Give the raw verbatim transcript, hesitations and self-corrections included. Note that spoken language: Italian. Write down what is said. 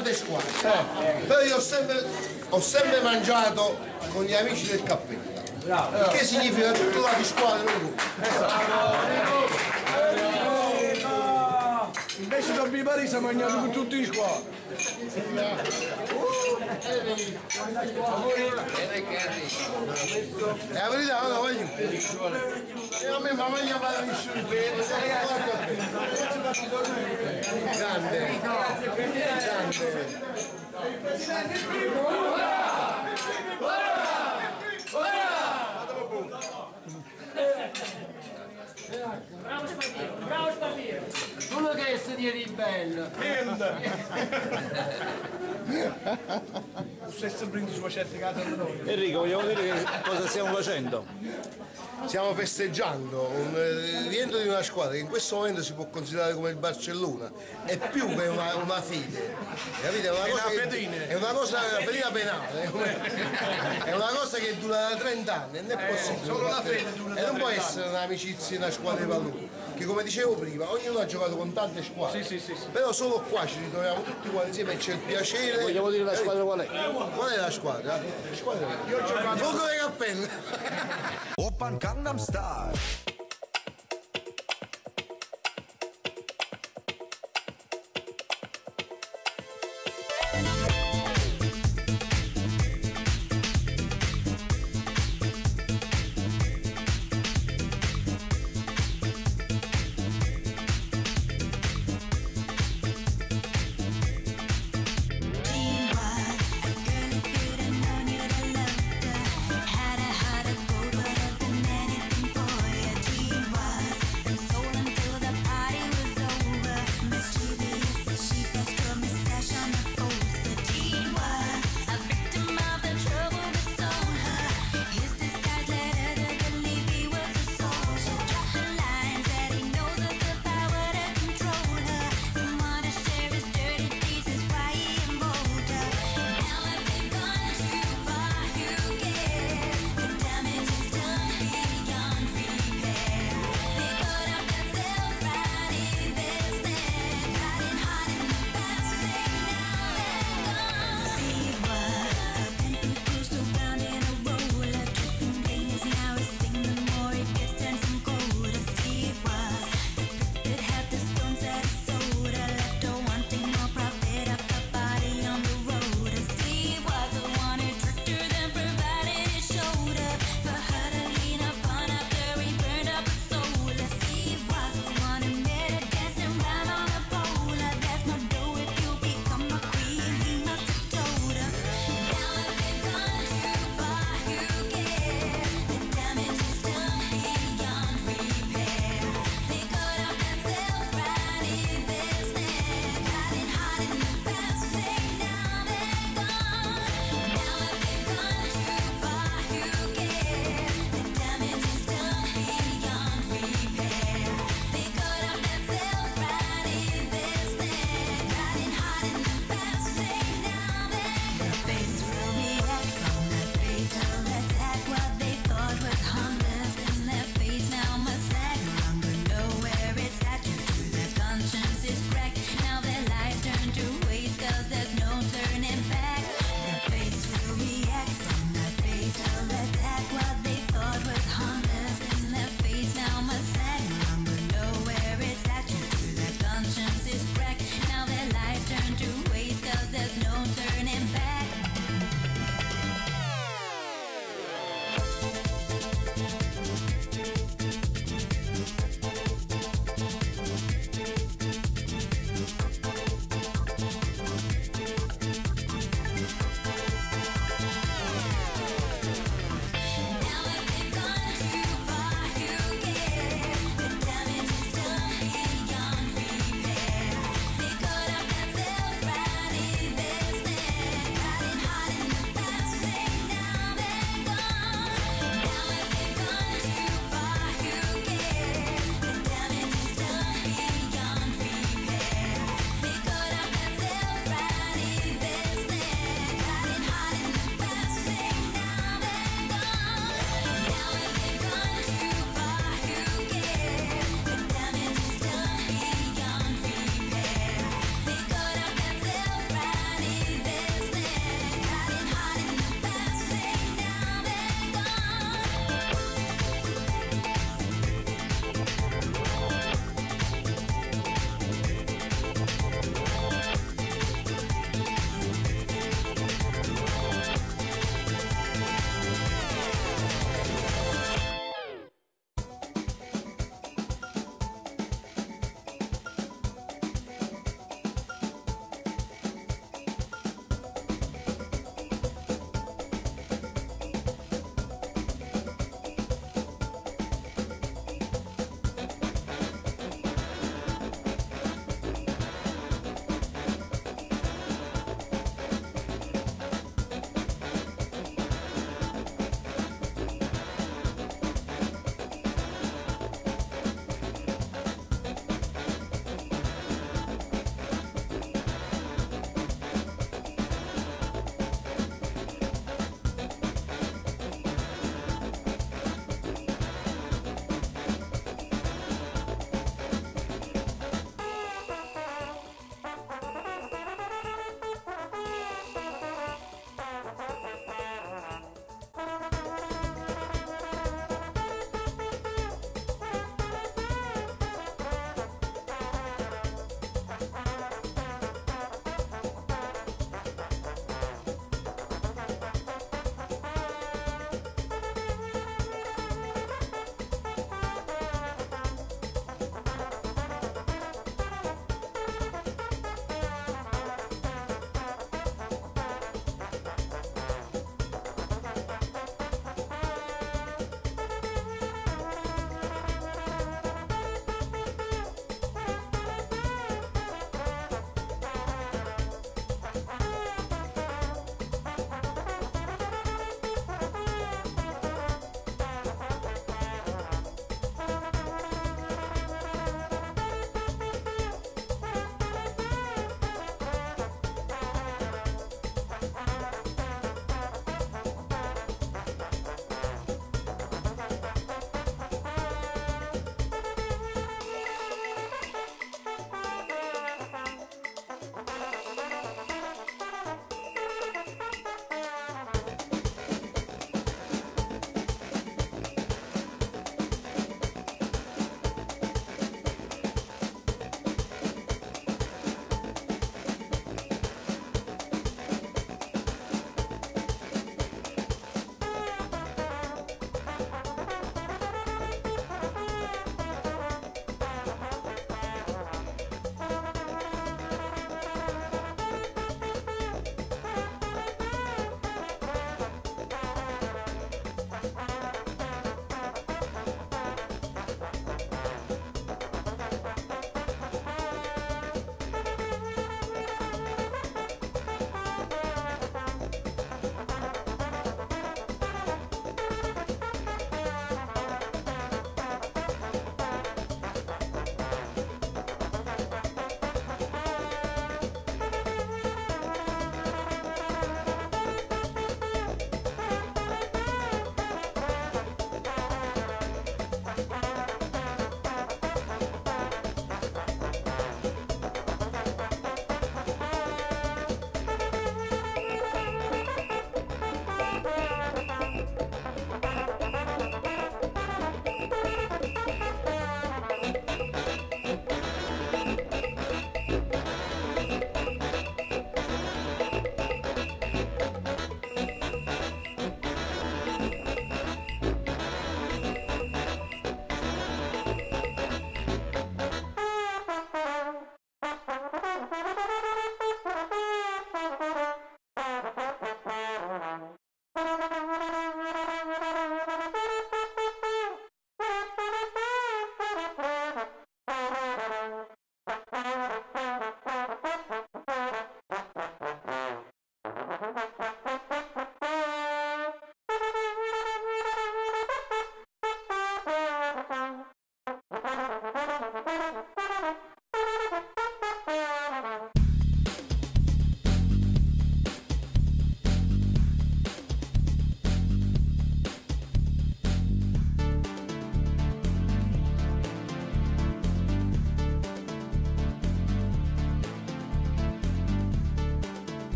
tante squadre, eh. Però io ho sempre, ho sempre mangiato con gli amici del Cappella. Bravo. Il che significa tutto la di squadra non invece da Bipari si è mangiato con tutti i squadri. È la verità, non la voglio. E a me mi mangia la miscela. Grande. Grande. Bravo Spavio! Solo che si dia di bello! Stesso brindisi su certificato da noi. Enrico, vogliamo dire che cosa stiamo facendo? Stiamo festeggiando un rientro di una squadra che in questo momento si può considerare come il Barcellona, è più che una, una fede, capite? È una cosa, che, è una cosa, una fedina penale, è una cosa che dura da trenta anni, non è possibile. Solo la fede dura da e non può trenta essere un'amicizia in una squadra di pallone, che come dicevo prima, ognuno ha giocato con tante squadre, sì, sì, sì, sì. Però solo qua ci ritroviamo tutti quanti insieme e c'è il piacere. Vogliamo dire la squadra qual è? Qual è la squadra? La squadra? Io ho giocato. Fuoco dei Cappella! Open Gangnam Style.